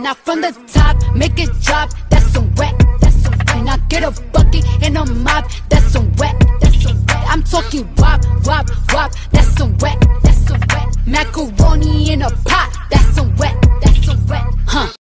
Now from the top, make it drop, that's some wet, that's some wet. Now get a bucket and a mop, that's some wet, that's some wet. I'm talking wop, wop, wop, that's some wet, that's some wet. Macaroni in a pot,